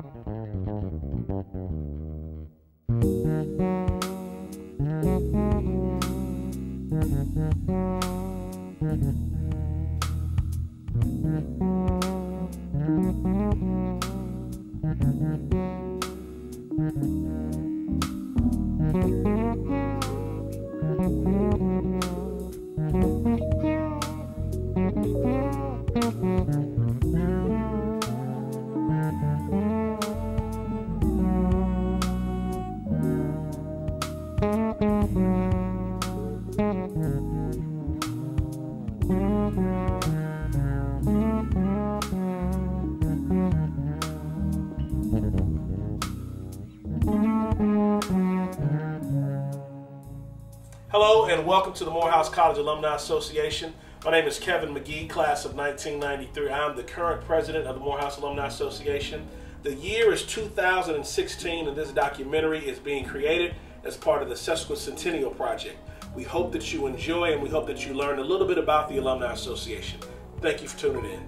Hello and welcome to the Morehouse College Alumni Association. My name is Kevin McGee, class of 1993. I'm the current president of the Morehouse Alumni Association. The year is 2016 and this documentary is being created as part of the Sesquicentennial Project. We hope that you enjoy and we hope that you learn a little bit about the Alumni Association. Thank you for tuning in.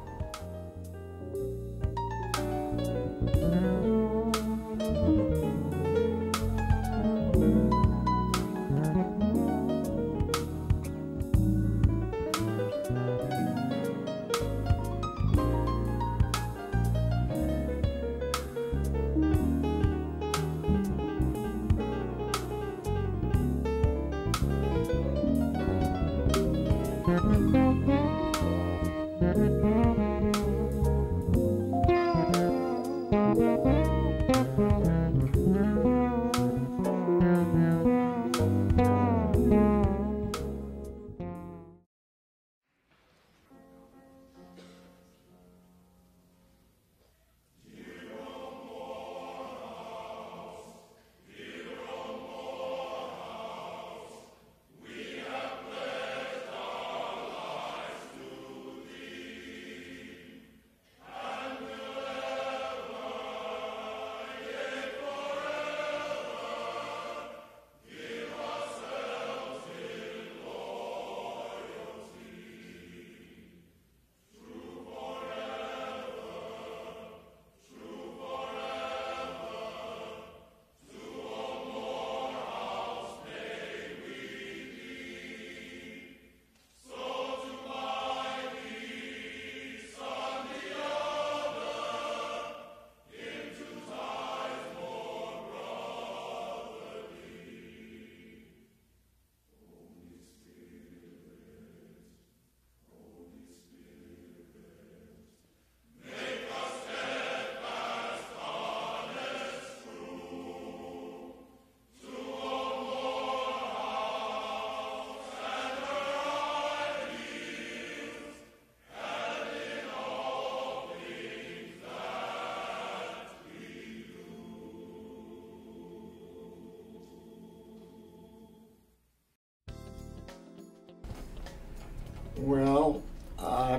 Well, I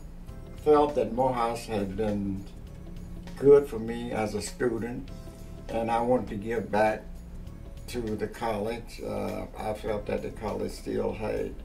felt that Morehouse had been good for me as a student, and I wanted to give back to the college. I felt that the college still had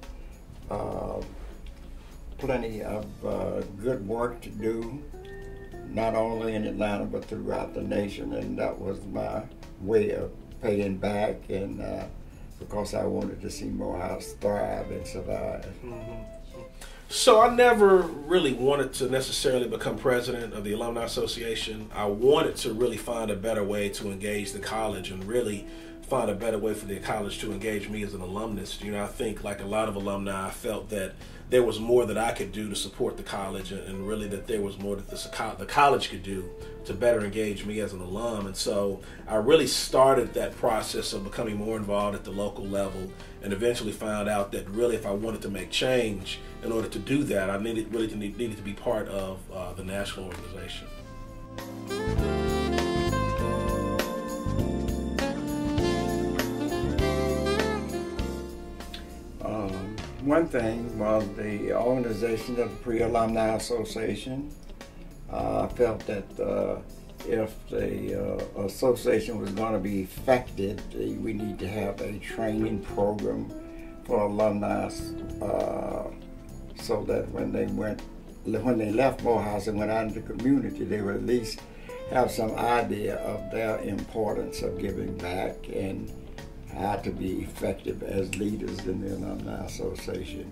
plenty of good work to do, not only in Atlanta but throughout the nation, and that was my way of paying back, and because I wanted to see Morehouse thrive and survive. Mm-hmm. So I never really wanted to necessarily become president of the Alumni Association. I wanted to really find a better way to engage the college and really find a better way for the college to engage me as an alumnus. You know, I think like a lot of alumni, I felt that there was more that I could do to support the college, and really that there was more that the college could do to better engage me as an alum. And so I really started that process of becoming more involved at the local level, and eventually found out that really if I wanted to make change, in order to do that, I needed to be part of the national organization. One thing was the organization of the Pre-Alumni Association. I felt that if the association was going to be effective, we need to have a training program for alumni so that when they left Morehouse and went out into the community, they would at least have some idea of their importance of giving back and how to be effective as leaders in the Alumni Association.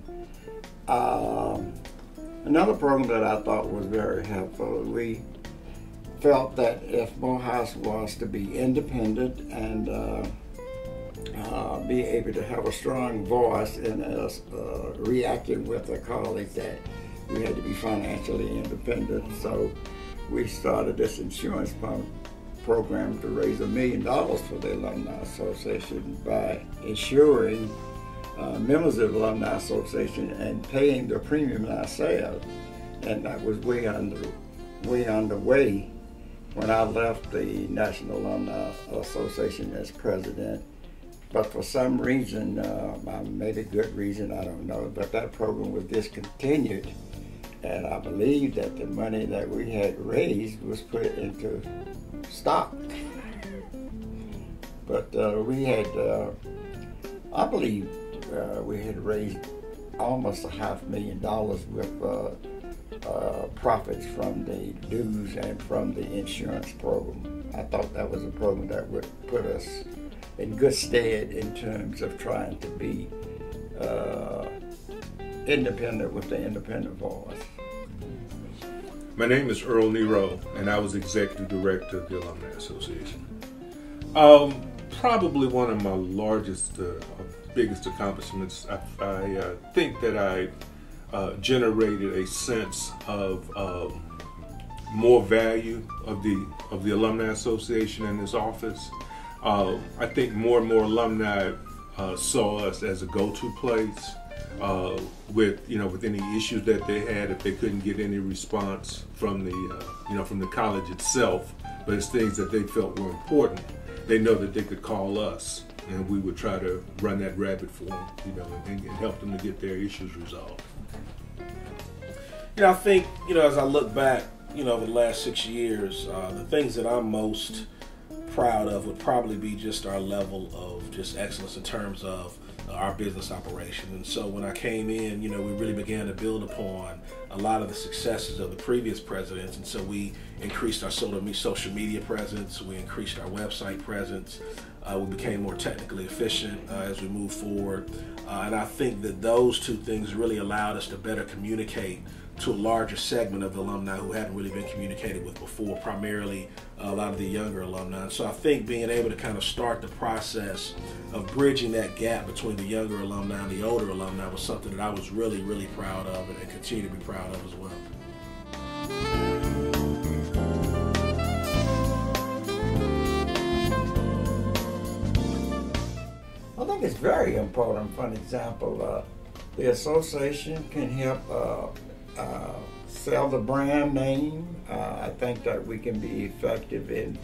Another program that I thought was very helpful, we felt that if Morehouse was to be independent and be able to have a strong voice in us reacting with the college, that we had to be financially independent. So we started this insurance fund program to raise $1 million for the Alumni Association by insuring members of the Alumni Association and paying the premium ourselves. And that was way underway when I left the National Alumni Association as president. But for some reason, maybe good reason, I don't know, but that program was discontinued. And I believe that the money that we had raised was put into stock. But we had, I believe we had raised almost $500,000 with profits from the dues and from the insurance program. I thought that was a program that would put us in good stead in terms of trying to be independent with the independent voice. My name is Earl Nero, and I was executive director of the Alumni Association. Probably one of my largest, biggest accomplishments. I think that I generated a sense of more value of the Alumni Association in this office. I think more and more alumni saw us as a go-to place with any issues that they had if they couldn't get any response from the college itself, but it's things that they felt were important. They know that they could call us, and we would try to run that rabbit for them, and help them to get their issues resolved. I think, as I look back, over the last 6 years, the things that I'm most proud of would probably be just our level of just excellence in terms of our business operation. And so when I came in, we really began to build upon a lot of the successes of the previous presidents. And so we increased our social media presence, we increased our website presence, we became more technically efficient as we moved forward. And I think that those two things really allowed us to better communicate to a larger segment of the alumni who hadn't really been communicated with before, primarily a lot of the younger alumni. And so I think being able to kind of start the process of bridging that gap between the younger alumni and the older alumni was something that I was really, really proud of and continue to be proud of as well. I think it's very important. For an example, the association can help sell the brand name. I think that we can be effective in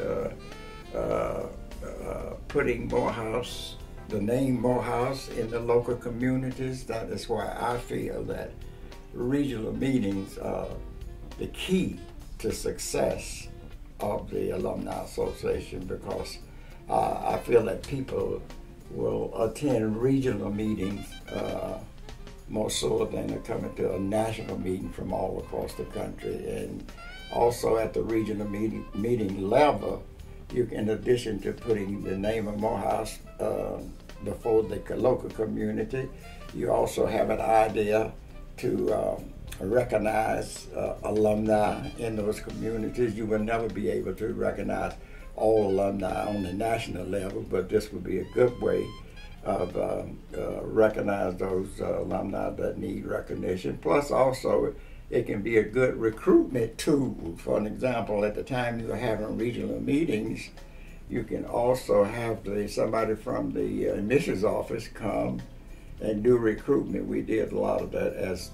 putting Morehouse, the name Morehouse, in the local communities. That is why I feel that regional meetings are the key to success of the Alumni Association, because I feel that people will attend regional meetings more so than they're coming to a national meeting from all across the country. And also at the regional meeting level, you can, in addition to putting the name of Morehouse before the local community, you also have an idea to recognize alumni in those communities. You will never be able to recognize all alumni on the national level, but this would be a good way of recognize those alumni that need recognition. Plus also, it can be a good recruitment tool. For an example, at the time you're having regional meetings, you can also have somebody from the admissions office come and do recruitment. We did a lot of that as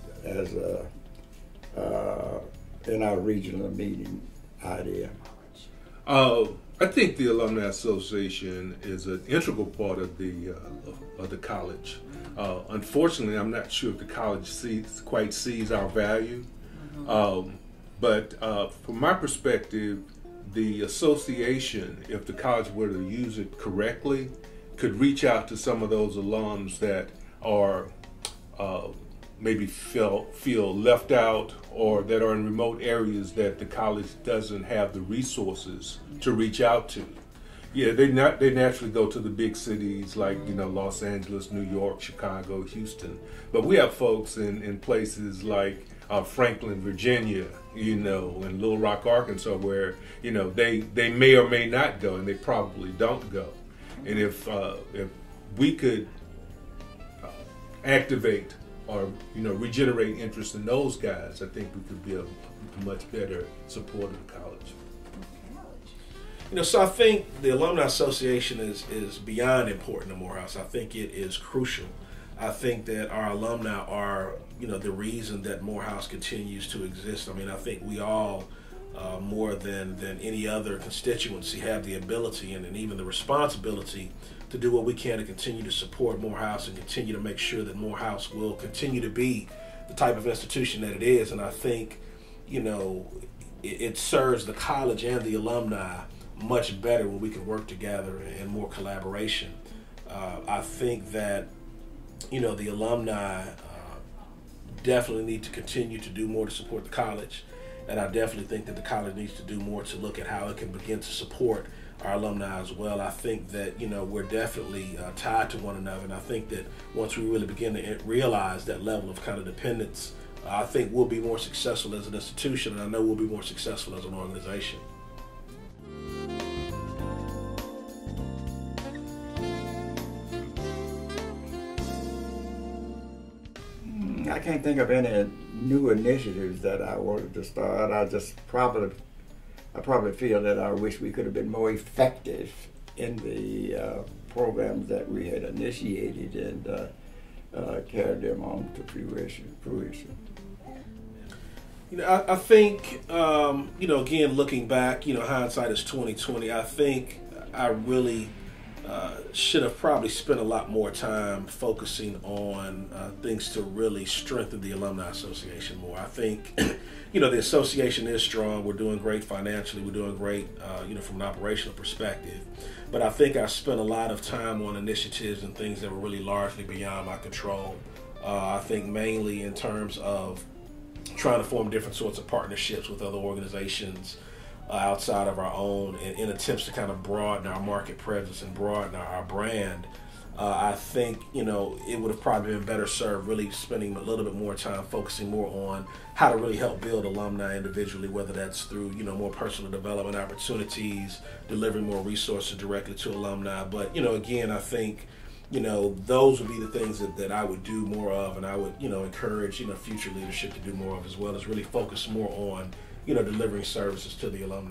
in our regional meeting idea. I think the Alumni Association is an integral part of the college. Unfortunately, I'm not sure if the college quite sees our value. But from my perspective, the association, if the college were to use it correctly, could reach out to some of those alums that are maybe feel left out, or that are in remote areas that the college doesn't have the resources to reach out to. Yeah, they naturally go to the big cities like, you know, Los Angeles, New York, Chicago, Houston. But we have folks in places like Franklin, Virginia, you know, and Little Rock, Arkansas, where, you know, they may or may not go, and they probably don't go. And if we could activate or, you know, regenerate interest in those guys, I think we could be a much better supporter of the college. You know, so I think the Alumni Association is beyond important to Morehouse. I think it is crucial. I think that our alumni are, you know, the reason that Morehouse continues to exist. I mean, I think we all, more than any other constituency, have the ability and even the responsibility to do what we can to continue to support Morehouse and continue to make sure that Morehouse will continue to be the type of institution that it is. And I think, you know, it serves the college and the alumni much better when we can work together and more collaboration. I think that, you know, the alumni definitely need to continue to do more to support the college, and I definitely think that the college needs to do more to look at how it can begin to support our alumni as well. I think that, you know, we're definitely tied to one another, and I think that once we really begin to realize that level of kind of dependence, I think we'll be more successful as an institution, and I know we'll be more successful as an organization. I can't think of any new initiatives that I wanted to start. I probably feel that I wish we could have been more effective in the programs that we had initiated and carried them on to fruition. You know, I think, you know, again, looking back, you know, hindsight is 20/20. I think I really should have probably spent a lot more time focusing on things to really strengthen the Alumni Association more. I think, you know, the association is strong. We're doing great financially. We're doing great, you know, from an operational perspective. But I think I spent a lot of time on initiatives and things that were really largely beyond my control. I think mainly in terms of trying to form different sorts of partnerships with other organizations outside of our own in attempts to kind of broaden our market presence and broaden our brand. I think, you know, it would have probably been better served really spending a little bit more time focusing more on how to really help build alumni individually, whether that's through, you know, more personal development opportunities, delivering more resources directly to alumni. But, you know, again, I think, you know, those would be the things that I would do more of, and I would, you know, encourage, you know, future leadership to do more of, as well as really focus more on, you know, delivering services to the alumni.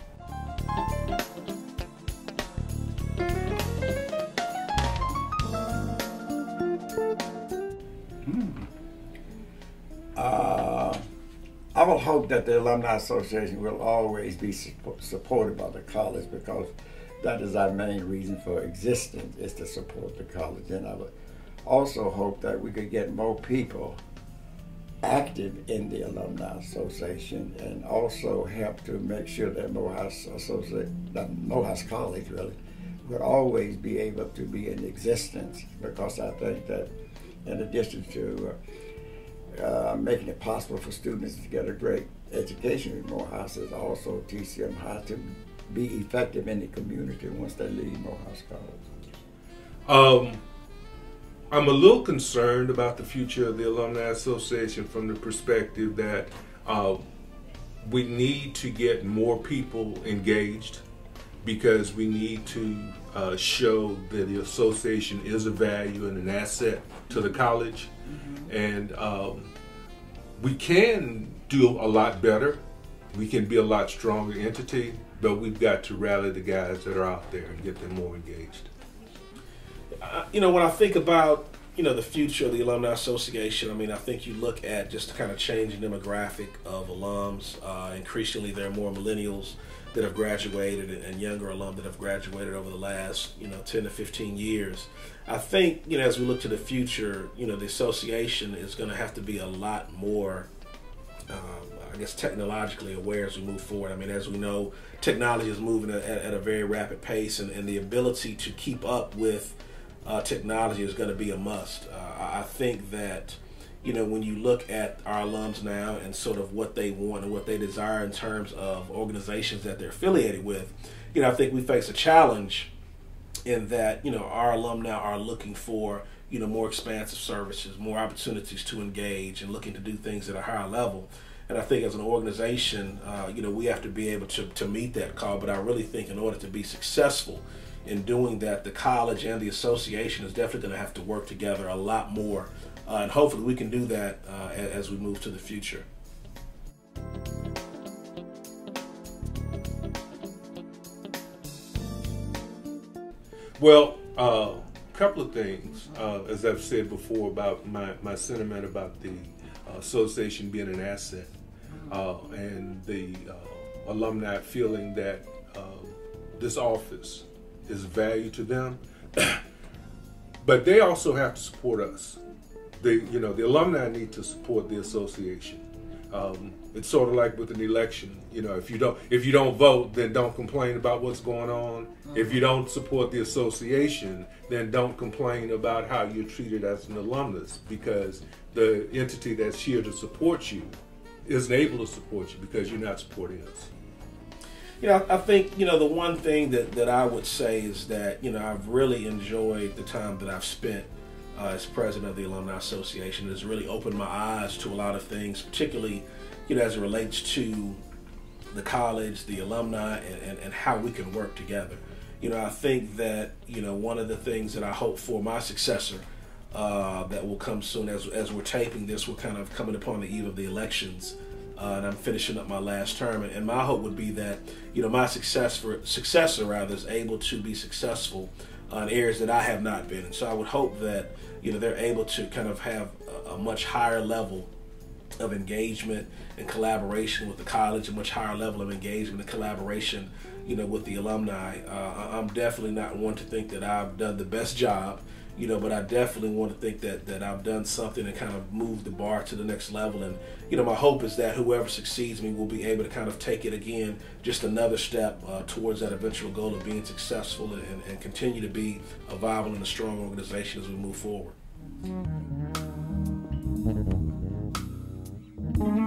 I will hope that the Alumni Association will always be supported by the college, because that is our main reason for existence, is to support the college. And I would also hope that we could get more people active in the Alumni Association, and also help to make sure that Morehouse College really would always be able to be in existence, because I think that in addition to making it possible for students to get a great education in Morehouse, is also teach them how to be effective in the community once they leave Morehouse College. I'm a little concerned about the future of the Alumni Association from the perspective that we need to get more people engaged, because we need to show that the association is a value and an asset to the college. And we can do a lot better. We can be a lot stronger entity, but we've got to rally the guys that are out there and get them more engaged. You know, when I think about, you know, the future of the Alumni Association, I mean, I think you look at just the kind of changing demographic of alums. Increasingly, there are more millennials that have graduated and younger alum that have graduated over the last, you know, 10 to 15 years. I think, you know, as we look to the future, you know, the association is going to have to be a lot more, I guess, technologically aware as we move forward. I mean, as we know, technology is moving at a very rapid pace, and the ability to keep up with technology is going to be a must. I think that, when you look at our alums now and sort of what they want and what they desire in terms of organizations that they're affiliated with, I think we face a challenge in that, our alum now are looking for, more expansive services, more opportunities to engage and looking to do things at a higher level. And I think as an organization, we have to be able to meet that call. But I really think in order to be successful in doing that, the college and the association is definitely going to have to work together a lot more. And hopefully we can do that as we move to the future. Well, a couple of things, as I've said before, about my sentiment about the association being an asset, and the alumni feeling that this office is value to them. But they also have to support us. The alumni need to support the association. It's sort of like with an election. If you don't vote, then don't complain about what's going on. If you don't support the association, then don't complain about how you're treated as an alumnus, because the entity that's here to support you isn't able to support you because you're not supporting us. I think, the one thing that I would say is that, I've really enjoyed the time that I've spent as president of the Alumni Association. It has really opened my eyes to a lot of things, particularly, as it relates to the college, the alumni, and how we can work together. I think that, one of the things that I hope for my successor that will come soon, as we're taping this, we're kind of coming upon the eve of the elections, and I'm finishing up my last term, and my hope would be that, my successor is able to be successful in areas that I have not been. And so I would hope that, they're able to kind of have a much higher level of engagement and collaboration with the college, a much higher level of engagement and collaboration, with the alumni. I'm definitely not one to think that I've done the best job, but I definitely want to think that I've done something and kind of moved the bar to the next level. And, my hope is that whoever succeeds me will be able to kind of take it again, just another step towards that eventual goal of being successful and continue to be a viable and a strong organization as we move forward.